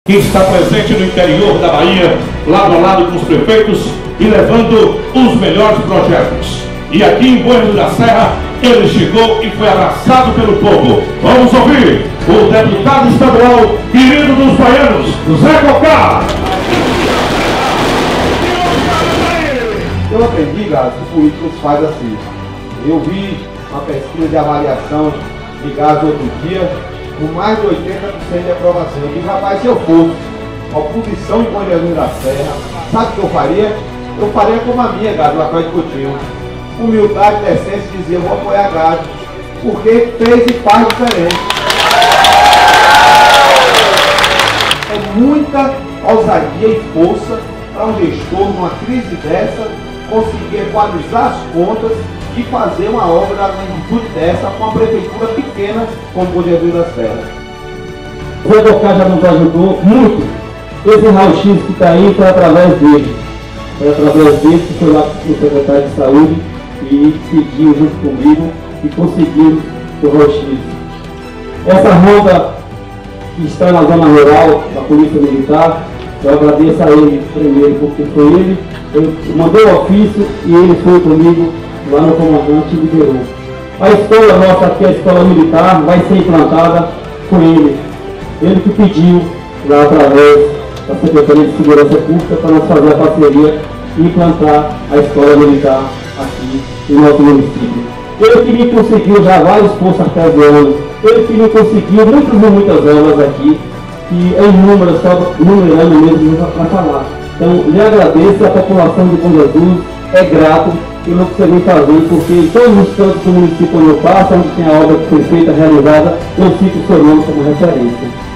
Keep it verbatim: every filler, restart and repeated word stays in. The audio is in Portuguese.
que está presente no interior da Bahia, lado a lado com os prefeitos e levando os melhores projetos. E aqui em Bueno da Serra, ele chegou e foi abraçado pelo povo. Vamos ouvir o deputado estadual, querido dos baianos, Zé Cocá. Eu aprendi, Gás, que os políticos fazem assim. Eu vi uma pesquisa de avaliação de Gás outro dia, com mais de oitenta por cento de aprovação. Eu disse, rapaz, se eu fosse oposição em Bom Jesus da Serra, sabe o que eu faria? Eu faria como a minha, Gás, lá atrás de Coutinho. Humildade, decência, dizer, eu vou apoiar a Gás, porque fez e faz diferente. É muita ousadia e força para um gestor, numa crise dessa, conseguir equalizar as contas e fazer uma obra da magnitude dessa com uma prefeitura pequena como Bom Jesus da Serra. O Zé Cocá já nos ajudou muito. Esse raio-x que está aí foi através dele. Foi através dele que foi lá com o secretário de saúde e pediu junto comigo e conseguiu o raio-x. Essa ronda que está na zona rural da Polícia Militar, eu agradeço a ele primeiro, porque foi ele, eu mandei o ofício e ele foi comigo lá no comandante e liberou. A escola nossa aqui, a escola militar, vai ser implantada com ele. Ele que pediu lá através da Secretaria de Segurança Pública para nós fazer a parceria e implantar a escola militar aqui no nosso município. Ele que me conseguiu já vários poços artesianos, ele que me conseguiu muitas e muitas obras aqui, que é inúmeras, só numerando mesmo para falar. Então, lhe agradeço, a população de Bom Jesus é grato pelo que você vem fazer, porque em todos os cantos do município onde eu passo, onde tem a obra que foi feita, realizada, eu cito o seu nome como referência.